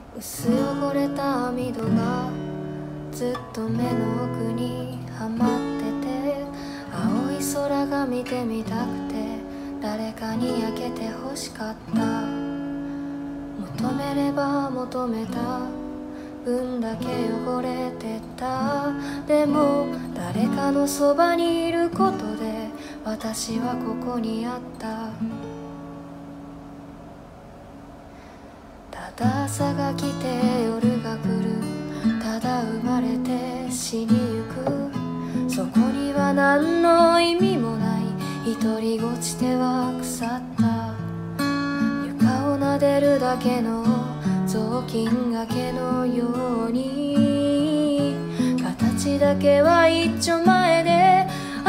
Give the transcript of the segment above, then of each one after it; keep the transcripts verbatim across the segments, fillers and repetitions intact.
薄汚れた網戸がずっと目の奥にはまってて、青い空が見てみたくて誰かに開けて欲しかった。求めれば求めた分だけ汚れてた。でも誰かのそばにいることで私はここにあった。ただ朝が来て夜が来る、ただ生まれて死にゆく。そこには何の意味もない独りごちては腐った床を撫でるだけの雑巾がけのように、形だけは一丁前で、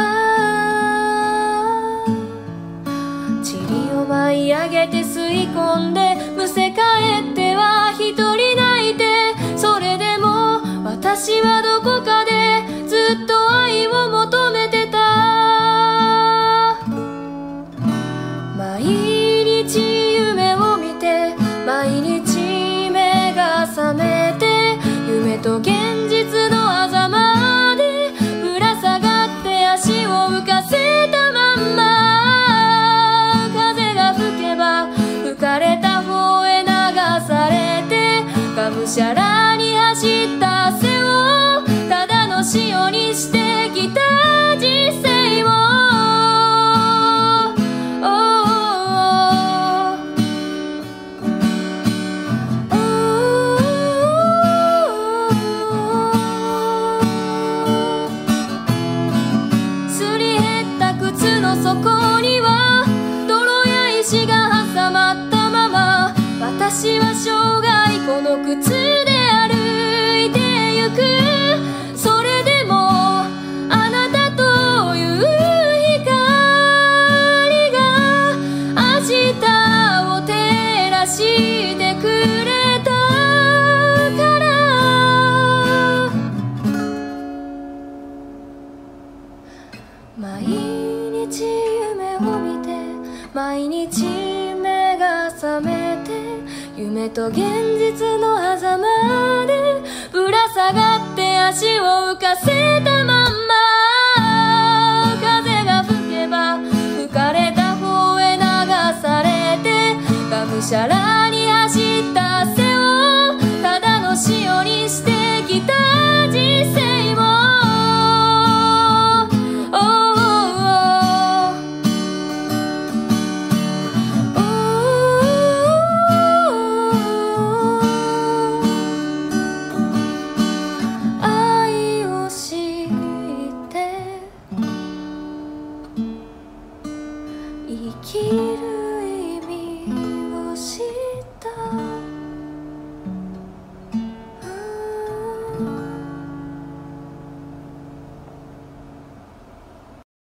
ああ塵を舞い上げて吸い込んで、むせ返っては一人泣いて、それでも私はどこかでずっと愛を求めてた。毎日夢を見て毎日目が覚めて、夢と現実の狭間でぶら下がって足を浮かせたまんま、風が吹けば吹かれた方へ流されて、がむしゃらに走った汗をただの塩にしてきた人生を、すり減った靴の底には泥や石が挟まったまま、私は生涯この靴で歩いてゆく。それでもあなたという光が明日を照らしてくれたから、毎日夢を見て毎日目が覚めて、夢と現実の狭間でぶら下がって足を浮かせたまんま、風が吹けば吹かれた方へ流されて、がむしゃらに走った汗をただの塩にしてきた人生を、生きる意味を知